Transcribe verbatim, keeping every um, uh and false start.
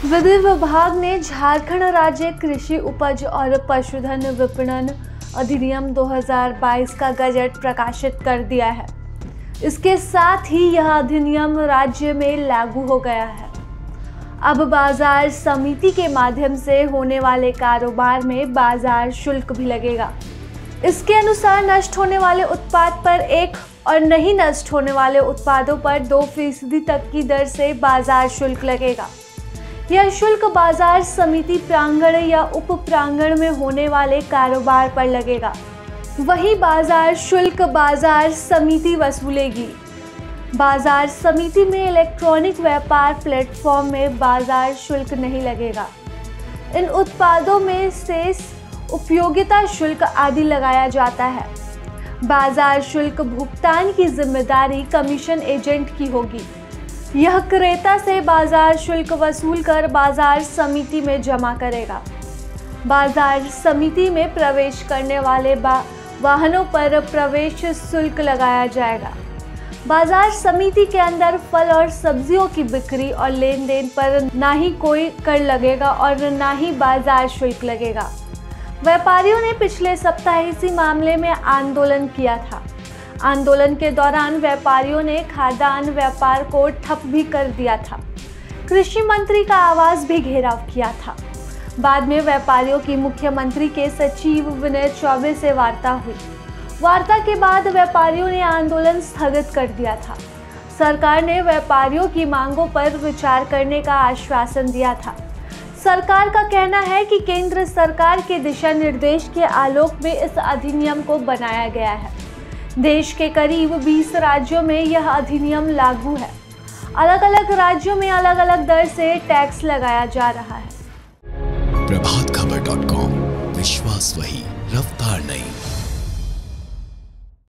विधि विभाग ने झारखंड राज्य कृषि उपज और पशुधन विपणन अधिनियम दो हज़ार बाईस का गजट प्रकाशित कर दिया है। इसके साथ ही यह अधिनियम राज्य में लागू हो गया है। अब बाजार समिति के माध्यम से होने वाले कारोबार में बाजार शुल्क भी लगेगा। इसके अनुसार नष्ट होने वाले उत्पाद पर एक और नहीं नष्ट होने वाले उत्पादों पर दो फीसदी तक की दर से बाजार शुल्क लगेगा। यह शुल्क बाजार समिति प्रांगण या उप प्रांगण में होने वाले कारोबार पर लगेगा। वही बाजार शुल्क बाजार समिति वसूलेगी। बाजार समिति में इलेक्ट्रॉनिक व्यापार प्लेटफॉर्म में बाजार शुल्क नहीं लगेगा। इन उत्पादों में सेस, उपयोगिता शुल्क आदि लगाया जाता है। बाजार शुल्क भुगतान की जिम्मेदारी कमीशन एजेंट की होगी। यह क्रेता से बाजार शुल्क वसूल कर बाजार समिति में जमा करेगा। बाजार समिति में प्रवेश करने वाले वाहनों पर प्रवेश शुल्क लगाया जाएगा। बाजार समिति के अंदर फल और सब्जियों की बिक्री और लेन देन पर ना ही कोई कर लगेगा और ना ही बाजार शुल्क लगेगा। व्यापारियों ने पिछले सप्ताह इसी मामले में आंदोलन किया था। आंदोलन के दौरान व्यापारियों ने खाद्यान्न व्यापार को ठप भी कर दिया था। कृषि मंत्री का आवास भी घेराव किया था। बाद में व्यापारियों की मुख्यमंत्री के सचिव विनय चौबे से वार्ता हुई। वार्ता के बाद व्यापारियों ने आंदोलन स्थगित कर दिया था। सरकार ने व्यापारियों की मांगों पर विचार करने का आश्वासन दिया था। सरकार का कहना है कि केंद्र सरकार के दिशा निर्देश के आलोक में इस अधिनियम को बनाया गया है। देश के करीब बीस राज्यों में यह अधिनियम लागू है। अलग अलग राज्यों में अलग अलग दर से टैक्स लगाया जा रहा है। प्रभात खबर डॉट कॉम, विश्वास वही, रफ्तार नहीं।